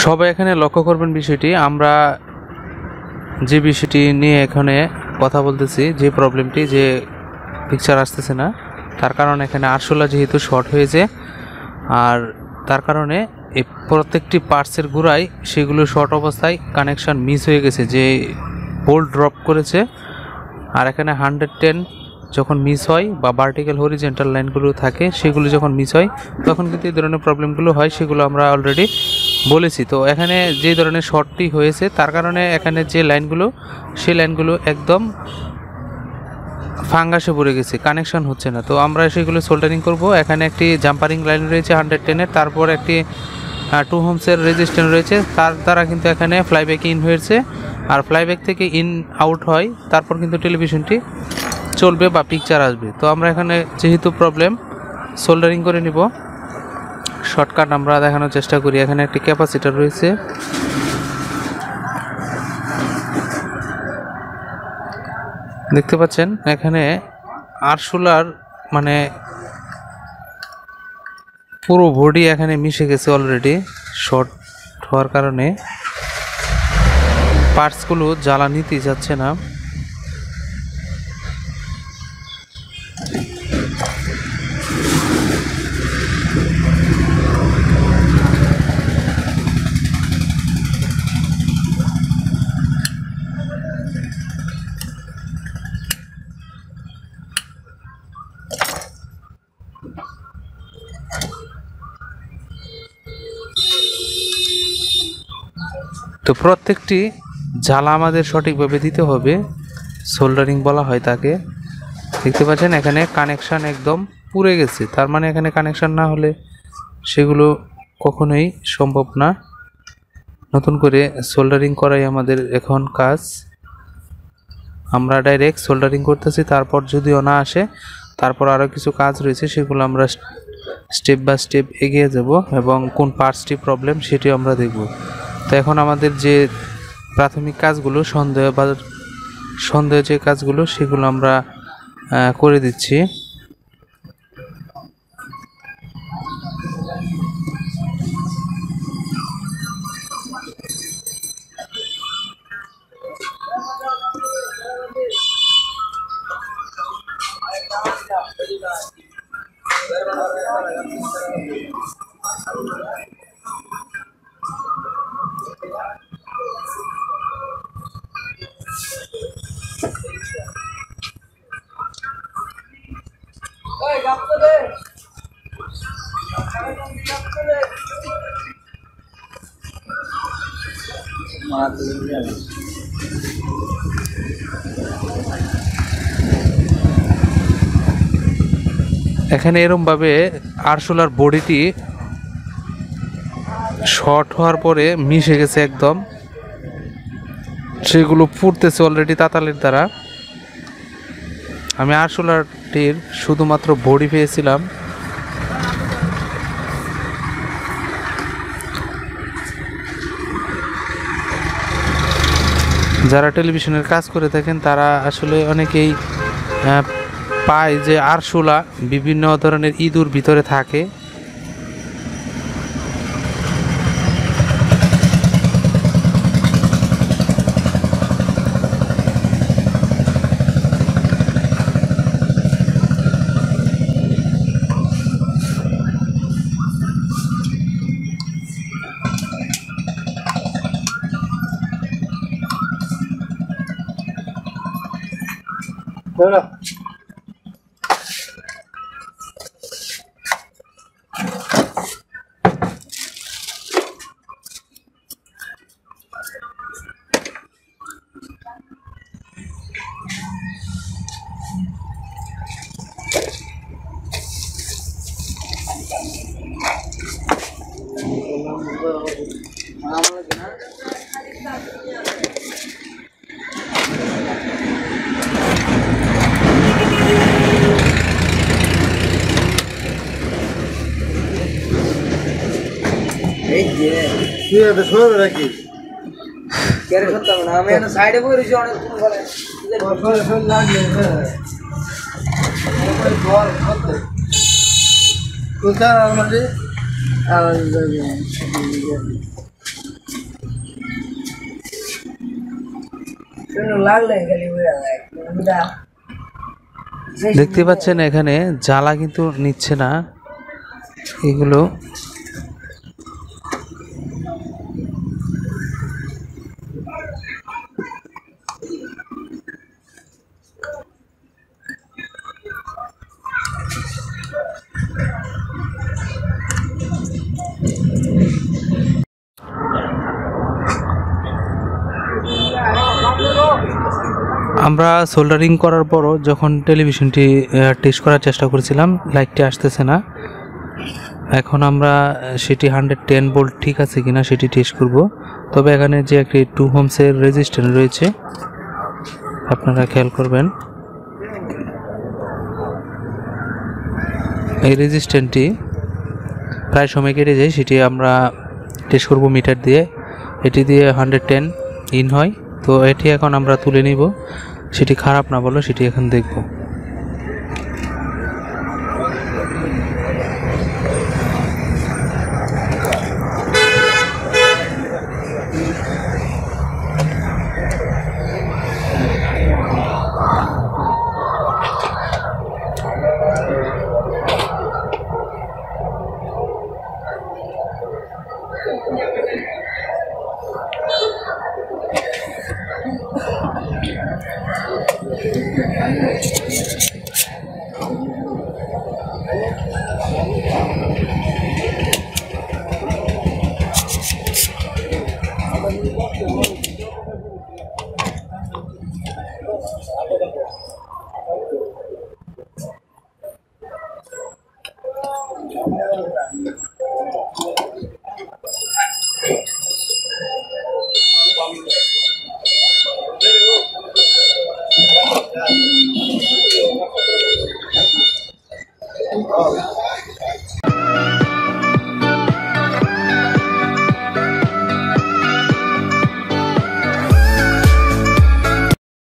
সবাই এখানে লক্ষ্য করবেন বিষয়টি, আমরা যে বিষয়টি নিয়ে এখানে কথা বলতেছি, যে প্রবলেমটি, যে পিকচার আসতেছে না, তার কারণে এখানে আরশোলা যেহেতু শর্ট হয়েছে, আর তার কারণে এই প্রত্যেকটি পার্টসের গোড়ায় সেগুলো শর্ট অবস্থায় কানেকশান মিস হয়ে গেছে, যে বোল্ট ড্রপ করেছে। আর এখানে 110 যখন মিস হয় বা ভার্টিক্যাল হরিজেন্টাল লাইনগুলো থাকে, সেগুলো যখন মিস হয় তখন কিন্তু এই ধরনের প্রবলেমগুলো হয়, সেগুলো আমরা অলরেডি বলেছি। তো এখানে যে ধরনের শর্টটি হয়েছে তার কারণে এখানে যে লাইনগুলো, সেই লাইনগুলো একদম ফাঙ্গাসে পড়ে গেছে, কানেকশন হচ্ছে না। তো আমরা সেগুলো সোল্ডারিং করব। এখানে একটি জাম্পারিং লাইন রয়েছে 110-এর, তারপর একটি 2 ohms-এর রেজিস্ট্যান্স রয়েছে, তার দ্বারা কিন্তু এখানে ফ্লাইব্যাক ইন হয়েছে, আর ফ্লাইব্যাক থেকে ইন আউট হয়, তারপর কিন্তু টেলিভিশনটি চলবে বা পিকচার আসবে। তো আমরা এখানে যেহেতু প্রবলেম, সোল্ডারিং করে নিব। শর্টকাট আমরা দেখানোর চেষ্টা করি। এখানে একটি ক্যাপাসিটর রয়েছে, দেখতে পাচ্ছেন। এখানে আরশোলার মানে পুরো বডি এখানে মিশে গেছে অলরেডি, শর্ট হওয়ার কারণে পার্টসগুলো জ্বালা নিতে যাচ্ছে না। তো প্রত্যেকটি জ্বালা আমাদের সঠিকভাবে দিতে হবে, সোল্ডারিং বলা হয় তাকে। দেখতে পাচ্ছেন এখানে কানেকশান একদম পুড়ে গেছে, তার মানে এখানে কানেকশান না হলে সেগুলো কখনোই সম্ভব না। নতুন করে সোল্ডারিং করাই আমাদের এখন কাজ। আমরা ডাইরেক্ট সোল্ডারিং করতেছি, তারপর যদিও না আসে, তারপর আরও কিছু কাজ রয়েছে, সেগুলো আমরা স্টেপ বাই স্টেপ এগিয়ে যাব এবং কোন পার্টসটি প্রবলেম সেটিও আমরা দেখব। তো এখন আমাদের যে প্রাথমিক কাজগুলো, সন্দেহ যে কাজগুলো, সেগুলো আমরা করে দিচ্ছি। এখানে এরমভাবে আরশোলার বডিটি শর্ট হওয়ার পরে মিশে গেছে একদম, সেগুলো পুড়তেছে অলরেডি তাতালের দ্বারা। আমি আরশোলারটির শুধুমাত্র বডি পেয়েছিলাম। যারা টেলিভিশনের কাজ করে থাকেন তারা আসলে অনেকেই পায় যে আরশোলা বিভিন্ন ধরনের ইঁদুর ভিতরে থাকে। সাইডে বসে অনেক কোথায় শুনো লাগলে খালি উড়ে যায় বুঝা দেখতে পাচ্ছেন এখানে জ্বালা কিন্তু নিচ্ছে না এগুলো। আমরা সোল্ডারিং করার পরও যখন টেলিভিশনটি টেস্ট করার চেষ্টা করেছিলাম লাইটটি আসতেছে না। এখন আমরা সেটি 110 ভোল্ট ঠিক আছে কিনা সেটি টেস্ট করব। তবে এখানে যে একটি 2 ohmsের রেজিস্ট্যান্স রয়েছে আপনারা খেয়াল করবেন, এই রেজিস্ট্যান্সটি প্রায় সময় কেটে যায়। সেটি আমরা টেস্ট করব মিটার দিয়ে, এটি দিয়ে 110 ইন হয়। তো এটি এখন আমরা তুলে নিব, সেটি খারাপ না বলো সেটি এখন দেখব।